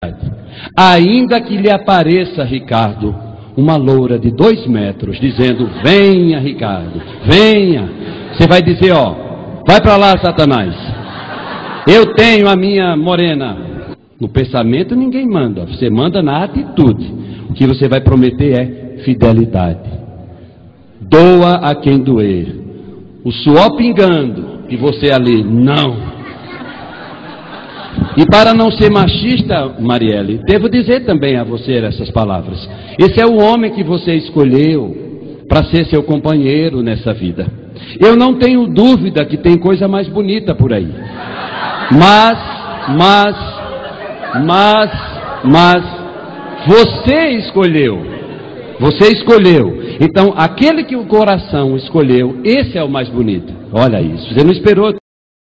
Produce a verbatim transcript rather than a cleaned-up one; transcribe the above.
Ainda que lhe apareça, Ricardo, uma loura de dois metros, dizendo, venha, Ricardo, venha. Você vai dizer, ó, vai para lá, Satanás. Eu tenho a minha morena. No pensamento ninguém manda, você manda na atitude. O que você vai prometer é fidelidade. Doa a quem doer. O suor pingando e você ali, não. E para não ser machista, Marielle, devo dizer também a você essas palavras. Esse é o homem que você escolheu para ser seu companheiro nessa vida. Eu não tenho dúvida que tem coisa mais bonita por aí. Mas, mas, mas, mas, você escolheu. Você escolheu. Então, aquele que o coração escolheu, esse é o mais bonito. Olha isso. Você não esperou.